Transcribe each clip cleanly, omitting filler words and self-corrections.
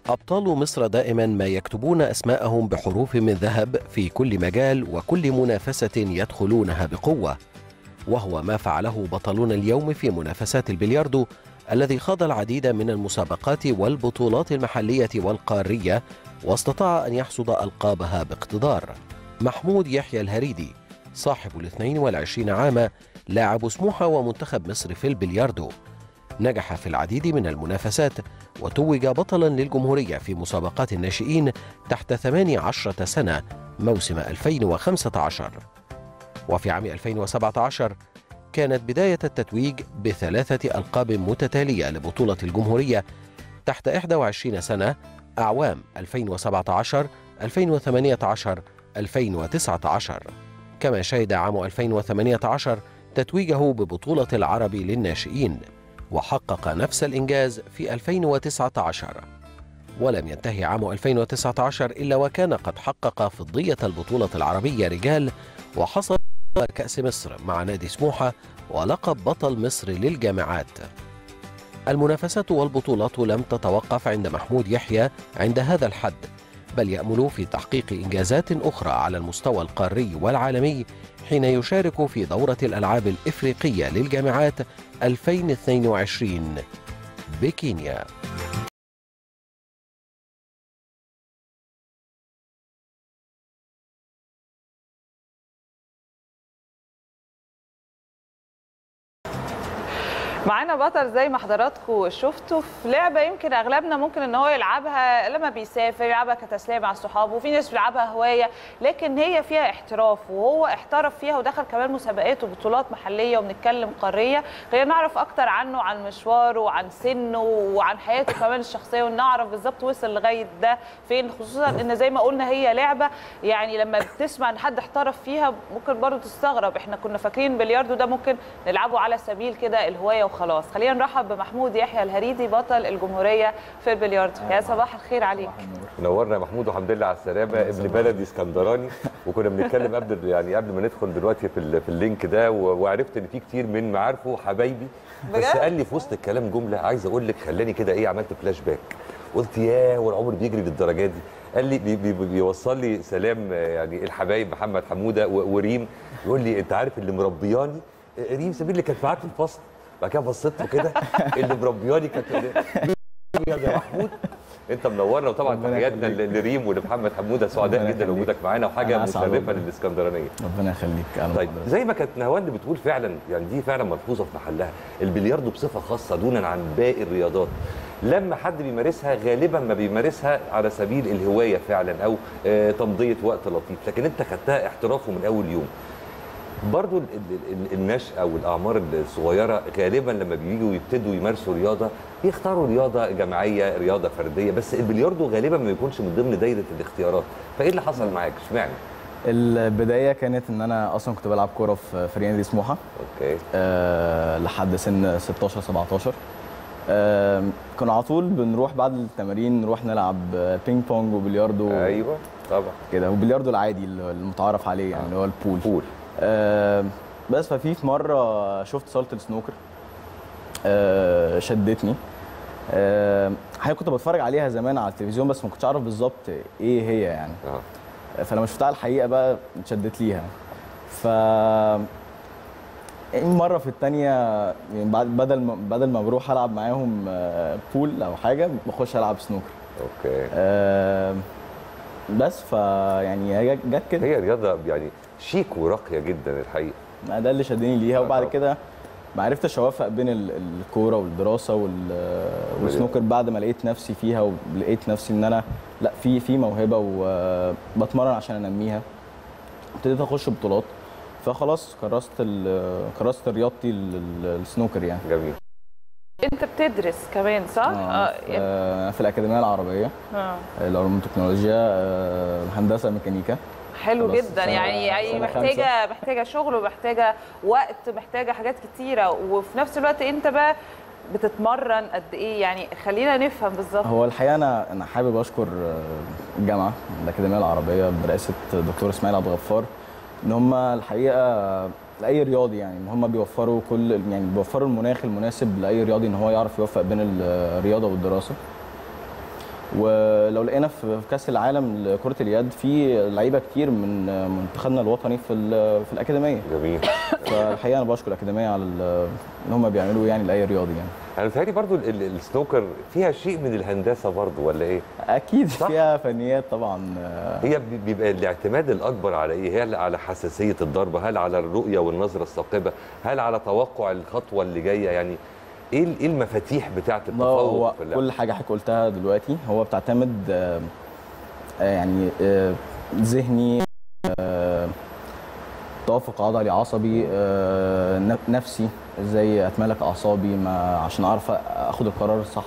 أبطال مصر دائما ما يكتبون أسماءهم بحروف من ذهب في كل مجال وكل منافسة يدخلونها بقوة، وهو ما فعله بطلون اليوم في منافسات البلياردو الذي خاض العديد من المسابقات والبطولات المحلية والقارية، واستطاع أن يحصد ألقابها باقتدار. محمود يحيى الهريدي صاحب 22 عاما، لاعب سموحة ومنتخب مصر في البلياردو، نجح في العديد من المنافسات وتوج بطلا للجمهورية في مسابقات الناشئين تحت 18 سنة موسم 2015. وفي عام 2017 كانت بداية التتويج ب3 ألقاب متتالية لبطولة الجمهورية تحت 21 سنة أعوام 2017 2018 2019. كما شهد عام 2018 تتويجه ببطولة العرب للناشئين، وحقق نفس الإنجاز في 2019. ولم ينتهي عام 2019 إلا وكان قد حقق فضية البطولة العربية رجال، وحصل على كأس مصر مع نادي سموحة ولقب بطل مصر للجامعات. المنافسات والبطولات لم تتوقف عند محمود يحيى عند هذا الحد، بل يأمل في تحقيق إنجازات أخرى على المستوى القاري والعالمي حين يشارك في دورة الألعاب الإفريقية للجامعات 2022 بكينيا. معانا بطل زي ما حضراتكم شفتوا في لعبه يمكن اغلبنا ممكن ان هو يلعبها لما بيسافر، يلعبها كتسليه مع صحابه، وفي ناس بيلعبها هوايه، لكن هي فيها احتراف، وهو احترف فيها ودخل كمان مسابقات وبطولات محليه وبنتكلم قاريه. خلينا نعرف اكتر عنه، عن مشواره وعن سنه وعن حياته كمان الشخصيه، ونعرف بالظبط وصل لغايه ده فين، خصوصا ان زي ما قلنا هي لعبه يعني لما بتسمع ان حد احترف فيها ممكن برضه تستغرب. احنا كنا فاكرين بلياردو ده ممكن نلعبه على سبيل كده الهوايه خلاص. خلينا نرحب بمحمود يحيى الهريدي بطل الجمهوريه في البلياردو. يا صباح الخير عليك. نورنا يا محمود والحمد لله على السلامه. ابن بلدي اسكندراني، وكنا بنتكلم قبل ما ندخل دلوقتي في اللينك ده، وعرفت ان في كتير من معارفه حبايبي، بس قال لي في وسط الكلام جمله عايز اقول لك خلاني كده ايه، عملت فلاش باك، قلت ياه هو العمر بيجري للدرجه دي. قال لي بيوصل لي سلام يعني الحبايب محمد حموده وريم، يقول لي انت عارف اللي مربياني ريم سمير اللي كانت معاك في الفصل. بعد كده بصيت له كده اللي مربياني كانت يا محمود انت منورنا، وطبعا تحياتنا لريم ولمحمد حموده، سعداء جدا بوجودك معانا وحاجه مشرفه للاسكندرانيه. ربنا يخليك. طيب زي ما كانت نهاوند بتقول فعلا، يعني دي فعلا ملحوظه في محلها، البلياردو بصفه خاصه دونا عن باقي الرياضات لما حد بيمارسها غالبا ما بيمارسها على سبيل الهوايه فعلا او تمضيه وقت لطيف، لكن انت خدتها احترافه من اول يوم. برضو النشأة والأعمار الصغيرة غالبا لما بييجوا يبتدوا يمارسوا رياضة بيختاروا رياضة جماعية، رياضة فردية، بس البلياردو غالبا ما بيكونش من ضمن دايرة الاختيارات. فإيه اللي حصل معاك؟ اشمعنى؟ البداية كانت إن أنا أصلا كنت بلعب كورة في فريق نادي سموحة. أوكي. لحد سن 16 17. كنا على طول بنروح بعد التمارين نروح نلعب بينج بونج وبلياردو. أيوه طبعا كده، وبلياردو العادي المتعارف عليه يعني اللي هو البول. بس ففي مرة شفت صالة السنوكر شدتني. حقيقة كنت بتفرج عليها زمان على التلفزيون بس ما كنتش اعرف بالظبط ايه هي يعني. فلما شفتها على الحقيقة بقى اتشدت ليها. ف مرة في الثانية يعني بدل ما بروح العب معاهم بول او حاجة بخش العب سنوكر. اوكي. بس يعني هي جت كده. هي رياضة يعني شيك وراقيه جدا الحقيقه. ده اللي شدني ليها. وبعد كده ما عرفتش اوفق بين الكوره والدراسه والسنوكر بعد ما لقيت نفسي فيها، ولقيت نفسي ان انا لا في موهبه وبتمرن عشان انميها. ابتديت اخش بطولات، فخلاص كرست رياضتي السنوكر يعني. جميل. انت بتدرس كمان صح؟ في الاكاديميه العربيه العلوم والتكنولوجيا، هندسه ميكانيكا. حلو جدا. يعني محتاجه شغل ومحتاجه وقت، محتاجه حاجات كتيره، وفي نفس الوقت انت بقى بتتمرن قد ايه؟ يعني خلينا نفهم بالظبط. هو الحقيقه انا حابب اشكر الجامعه الاكاديميه العربيه برئاسه الدكتور اسماعيل عبد الغفار، ان هم الحقيقه لاي رياضي يعني ان هم بيوفروا بيوفروا المناخ المناسب لاي رياضي ان هو يعرف يوفق بين الرياضه والدراسه. ولو لقينا في كاس العالم لكره اليد في لعيبه كتير من منتخبنا الوطني في الاكاديميه. جميل. فالحقيقه انا بشكر الاكاديميه على اللي هم بيعملوا يعني لاي رياضي يعني. انا متهيألي برضو السنوكر فيها شيء من الهندسه برضو ولا ايه؟ اكيد صح؟ فيها فنيات طبعا. هي بيبقى الاعتماد الاكبر على ايه؟ هل على حساسيه الضربه؟ هل على الرؤيه والنظره الثاقبه؟ هل على توقع الخطوه اللي جايه؟ يعني ايه المفاتيح بتاعه التفوق في اللعبه؟ كل حاجه حضرتك قلتها دلوقتي هو بتعتمد يعني ذهني، توافق عضلي عصبي، نفسي، ازاي اتمالك اعصابي عشان اعرف اخد القرار الصح.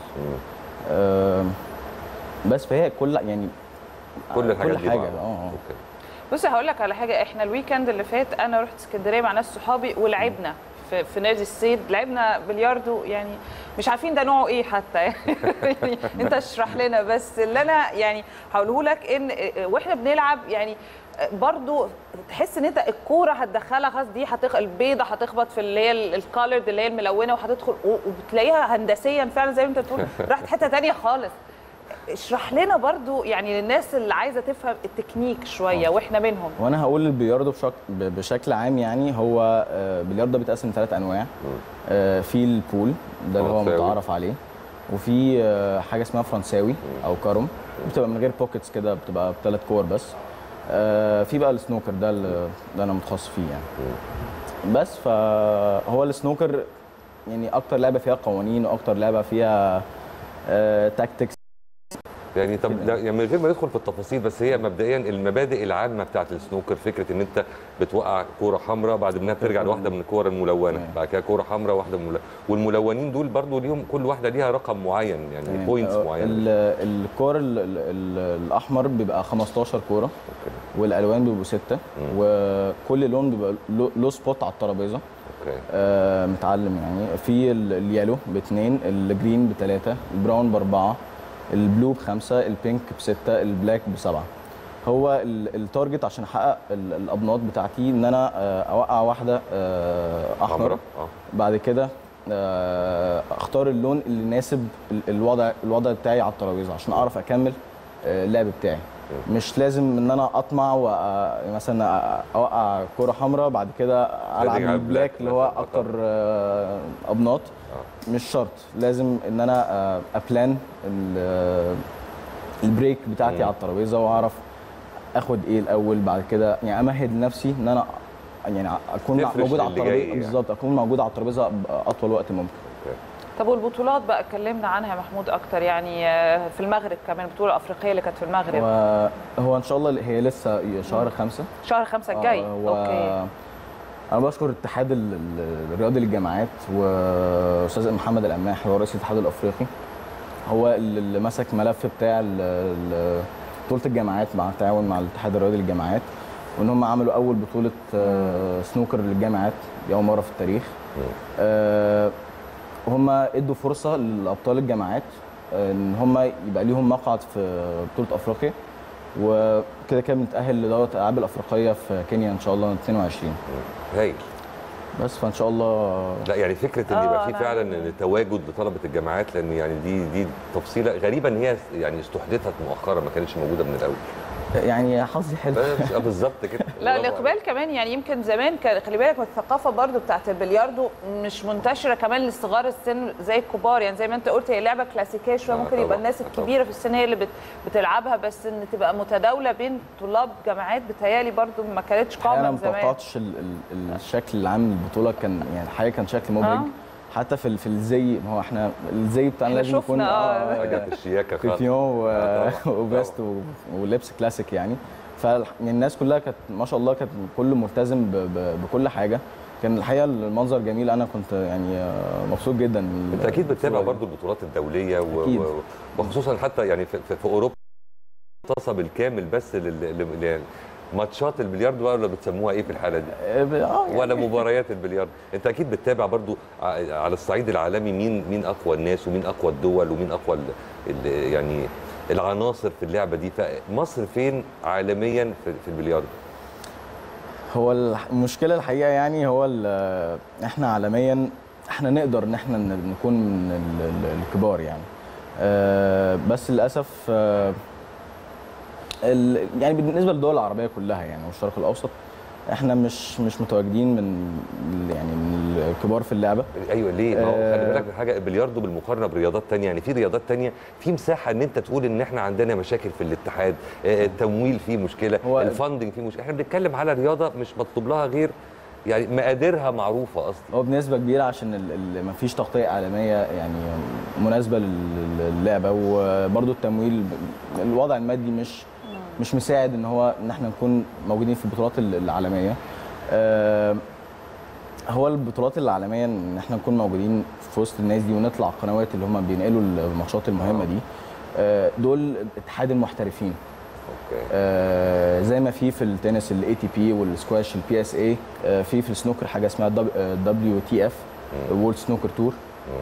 بس فهي كل يعني كل الحاجات كل دي حاجه. أوكي. بصي هقول لك على حاجه، احنا الويكند اللي فات انا رحت اسكندريه مع ناس صحابي ولعبنا في نادي الصيد، لعبنا بلياردو، يعني مش عارفين ده نوعه ايه حتى يعني انت اشرح لنا. بس اللي انا يعني هقوله لك ان واحنا بنلعب يعني برضو تحس ان انت الكوره هتدخلها خلاص، دي البيضه هتخبط في اللي هي الكالرد اللي هي الملونه وهتدخل، وبتلاقيها هندسيا فعلا زي ما انت بتقول راحت حته ثانيه خالص. اشرح لنا برضو يعني للناس اللي عايزه تفهم التكنيك شويه واحنا منهم. وانا هقول البلياردو بشكل عام، يعني هو البلياردو بيتقسم ل3 انواع. في البول ده اللي هو متعارف عليه، وفي حاجه اسمها فرنساوي او كاروم، بتبقى من غير بوكيتس كده، بتبقى ب3 كور بس. في بقى السنوكر ده اللي انا متخصص فيه يعني. بس فهو السنوكر يعني اكتر لعبه فيها قوانين واكتر لعبه فيها تاكتكس. يعني طب يعني من غير ما ندخل في التفاصيل، بس هي مبدئيا المبادئ العامه بتاعت السنوكر فكره ان انت بتوقع كوره حمراء بعد منها بترجع لواحده من الكور الملونه، بعد كده كوره حمراء واحده ملونه، والملونين دول برضو ليهم كل واحده ليها رقم معين يعني بوينتس معينه. الكور الاحمر بيبقى 15 كوره، والالوان بيبقوا 6، وكل لون بيبقى له سبوت على الترابيزه. متعلم يعني. في اليالو ب2، الجرين ب3، البراون ب4، البلو ب5، البينك ب6، البلاك ب7. هو التارجت عشان احقق الابناط بتاعتي ان انا اوقع واحده احمر. بعد كده اختار اللون اللي يناسب الوضع بتاعي على الترابيزه عشان اعرف اكمل اللعب بتاعي. مش لازم ان انا اطمع مثلا اوقع كوره حمراء بعد كده العب البلاك اللي هو اكتر ابناط. مش شرط، لازم ان انا ابلان البريك بتاعتي على الترابيزه واعرف اخد ايه الاول، بعد كده يعني امهد لنفسي ان انا يعني اكون موجود على الترابيزه. يعني. بالظبط، اكون موجود على الترابيزه باطول وقت ممكن. طب والبطولات بقى اتكلمنا عنها يا محمود اكتر، يعني في المغرب كمان البطوله الافريقيه اللي كانت في المغرب. هو ان شاء الله هي لسه شهر 5. شهر 5 الجاي. اوكي. انا بشكر الاتحاد الرياضي للجامعات واستاذ محمد القماح هو رئيس الاتحاد الافريقي، هو اللي مسك ملف بتاع بطوله الجامعات مع التعاون مع الاتحاد الرياضي للجامعات، وان هم عملوا اول بطوله سنوكر للجامعات دي اول مره في التاريخ. هم ادوا فرصه لابطال الجامعات ان هم يبقى ليهم مقعد في بطوله افريقيا، وكده كده بنتاهل لدوره الالعاب الافريقيه في كينيا ان شاء الله 22. هايل. بس فان شاء الله. لا يعني فكره ان يبقى في فعلا تواجد لطلبه الجامعات، لان يعني دي تفصيله غريبه ان هي يعني استحدثت مؤخرا، ما كانتش موجوده من الاول. يعني حظي حلو. بالظبط كده. لا الاقبال كمان يعني يمكن زمان كان خلي بالك الثقافه برضو بتاعت البلياردو مش منتشره كمان لصغار السن زي الكبار، يعني زي ما انت قلت هي لعبه كلاسيكيه شويه، ممكن يبقى الناس الكبيره في السن هي اللي بتلعبها، بس ان تبقى متداوله بين طلاب جامعات بتهيالي برضو ما كانتش كومن زمان. انا ما توقعتش الشكل العام للبطوله، كان يعني الحقيقه كان شكل مبهج. حتى في الزي، ما هو احنا الزي بتاعنا لازم يكون حاجات الشياكه خالص، بيفيون وفيست ولبس كلاسيك يعني. فالناس كلها كانت ما شاء الله، كانت كله ملتزم بكل حاجه. كان الحقيقه المنظر جميل، انا كنت يعني مبسوط جدا. انت اكيد بتتابع برضو البطولات الدوليه وخصوصا حتى يعني في اوروبا تصب الكامل بس ماتشات البلياردو ولا بتسموها ايه في الحاله دي؟ يعني ولا مباريات البلياردو؟ انت اكيد بتتابع برضو على الصعيد العالمي مين اقوى الناس ومين اقوى الدول ومين اقوى يعني العناصر في اللعبه دي. فمصر فين عالميا في البلياردو؟ هو المشكله الحقيقه يعني هو احنا عالميا احنا نقدر ان احنا نكون من الكبار يعني، بس للاسف يعني بالنسبه للدول العربيه كلها يعني والشرق الاوسط احنا مش متواجدين من الكبار في اللعبه. ايوه ليه؟ ما هو خلي بالك من حاجه، البلياردو بالمقارنه برياضات ثانيه، يعني في رياضات ثانيه في مساحه ان انت تقول ان احنا عندنا مشاكل في الاتحاد، التمويل فيه مشكله، الفاندنج فيه مشكله، احنا بنتكلم على رياضه مش مطلوب لها غير يعني مقاديرها معروفه اصلا. هو بنسبه كبيره عشان ما فيش تغطيه اعلاميه يعني مناسبه للعبه، وبرده التمويل الوضع المادي مش مساعد ان احنا نكون موجودين في البطولات العالميه. هو البطولات العالميه ان احنا نكون موجودين في وسط الناس دي ونطلع القنوات اللي هم بينقلوا الماتشات المهمه دي، دول اتحاد المحترفين. اوكي. زي ما في التنس الاي تي بي والسكواش البي اس اي، في السنوكر حاجه اسمها دبليو تي اف وورلد سنوكر تور،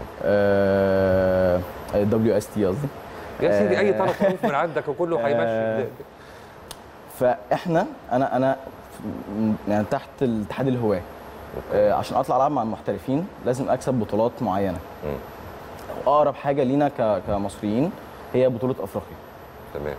دبليو اس تي قصدي. يا سيدي اي ثلاث حروف من عندك وكله هيمشي. فاحنا انا يعني تحت الاتحاد الهواه، عشان اطلع العب مع المحترفين لازم اكسب بطولات معينه. اقرب حاجه لينا كمصريين هي بطوله افريقيا. تمام.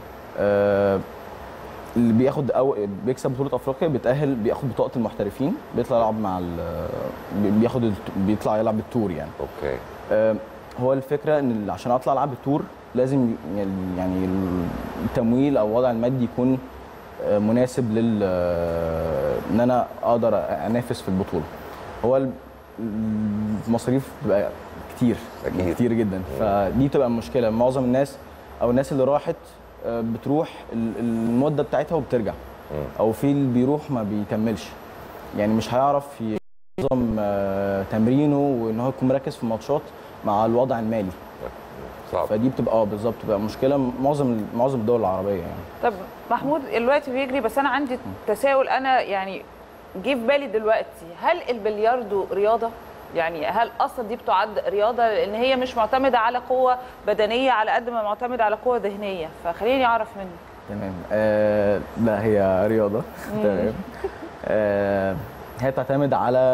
اللي بيكسب بطوله افريقيا بيتاهل، بياخد بطاقه المحترفين، بيطلع يلعب مع بيطلع يلعب التور يعني. اوكي. هو الفكره ان عشان اطلع العب التور لازم يعني التمويل او الوضع المادي يكون مناسب ان انا اقدر انافس في البطوله. هو المصاريف بتبقى كتير أكيد. كتير جدا، فدي بتبقى مشكله. معظم الناس او الناس اللي راحت بتروح المده بتاعتها وبترجع، او في اللي بيروح ما بيكملش، يعني مش هيعرف ينظم تمرينه وان هو يكون مركز في الماتشات مع الوضع المالي. صعب. فدي بتبقى بالظبط بتبقى مشكله معظم الدول العربيه يعني. طب محمود الوقت بيجري، بس انا عندي تساؤل، انا يعني جه في بالي دلوقتي، هل البلياردو رياضه؟ يعني هل اصلا دي بتعد رياضه؟ لان هي مش معتمده على قوه بدنيه على قد ما معتمده على قوه ذهنيه، فخليني اعرف منك. تمام. لا هي رياضه. تمام. هي تعتمد على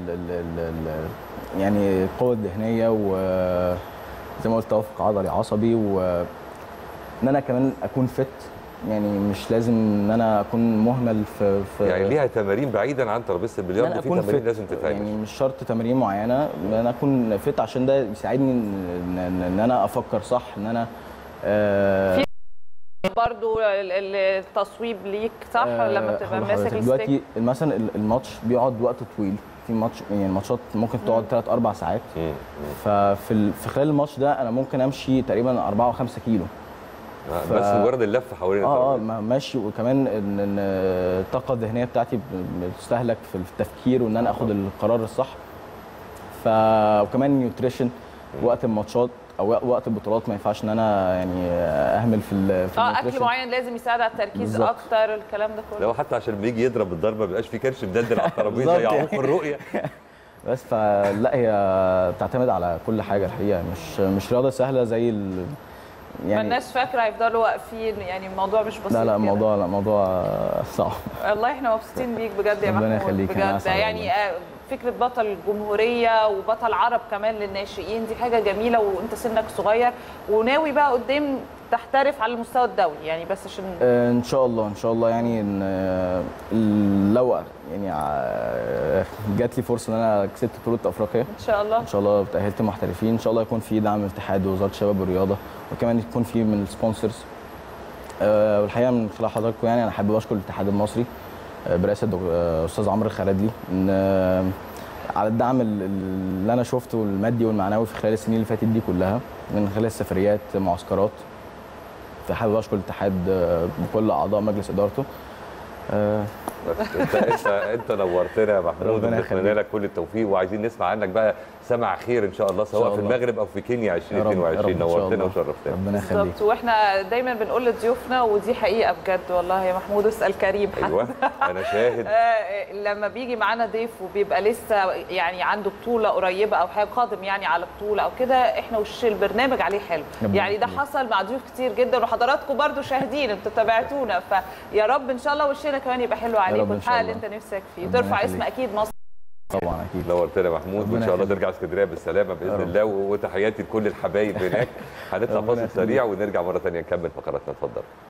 يعني القوه الذهنيه، وزي ما قلت توافق عضلي عصبي، وان انا كمان اكون فت، يعني مش لازم ان انا اكون مهمل في يعني ليها تمارين بعيدا عن ترابيزه البلياردو، في تمارين لازم تتعمل، يعني مش شرط تمارين معينه، ان انا اكون فت عشان ده يساعدني ان انا افكر صح، ان انا في برضو التصويب ليك صح لما تبقى ماسك الستيك. دلوقتي مثلا الماتش بيقعد وقت طويل، في ماتش يعني الماتشات ممكن تقعد 3-4 ساعات، ففي خلال الماتش ده انا ممكن امشي تقريبا 4 و 5 كيلو بس مجرد اللف حوالين ماشي. وكمان ان الطاقه الذهنيه بتاعتي بتستهلك في التفكير وان انا اخد القرار الصح. وكمان نيوتريشن وقت الماتشات او وقت البطولات ما ينفعش ان انا يعني اهمل في اكل معين لازم يساعد على التركيز بالزبط. اكتر الكلام ده كله. لو حتى عشان لما يجي يضرب الضربه ما بيبقاش في كرش مدلدل على الترابيزه يعوق الرؤيه. بس فلا هي بتعتمد على كل حاجه الحقيقه، مش رياضه سهله زي يعني ما الناس فاكره هيفضلوا واقفين، يعني الموضوع مش بسيط. لا الموضوع صعب. والله احنا مبسوطين بيك بجد يا محمود. ربنا يخليك. بجد يعني فكره بطل الجمهوريه وبطل عرب كمان للناشئين دي حاجه جميله، وانت سنك صغير وناوي بقى قدام تحترف على المستوى الدولي يعني، بس عشان ان شاء الله يعني لو يعني جات لي فرصه ان انا كسبت بطوله افريقيا ان شاء الله تاهلت محترفين، ان شاء الله يكون في دعم من الاتحاد ووزاره الشباب والرياضه، وكمان يكون في من السبونسرز. والحقيقه من خلال حضراتكم يعني انا حابب اشكر الاتحاد المصري برئاسه الاستاذ عمرو الخلدلي على الدعم اللي انا شفته المادي والمعنوي في خلال السنين اللي فاتت دي كلها، من خلال سفريات معسكرات. فحابب اشكر الاتحاد بكل اعضاء مجلس ادارته. انت نورتنا يا محمود، بنتمنى لك كل التوفيق، وعايزين نسمع عنك بقى سمع خير ان شاء الله، سواء في المغرب او في كينيا 2022. نورتنا وشرفتنا. ربنا يخليك. بالظبط، واحنا دايما بنقول لضيوفنا ودي حقيقه بجد والله يا محمود، اسال كريم حتى. ايوه انا شاهد. لما بيجي معانا ضيف وبيبقى لسه يعني عنده بطوله قريبه او حاجه قادم يعني على بطوله او كده، احنا وش البرنامج عليه حلو يعني. ده حصل مع ضيوف كتير جدا، وحضراتكم برضو شاهدين، انتوا تابعتونا، فيا رب ان شاء الله وشنا كمان يبقى حلو عليك وتحقق اللي انت نفسك فيه، وترفع اسم اكيد مصر طبعا اكيد. نورتنا يا محمود، وان شاء الله ترجع اسكندريه بالسلامه باذن الله، وتحياتي لكل الحبايب هناك. هنطلع فاصل سريع ونرجع مره ثانيه نكمل فقراتنا. اتفضل.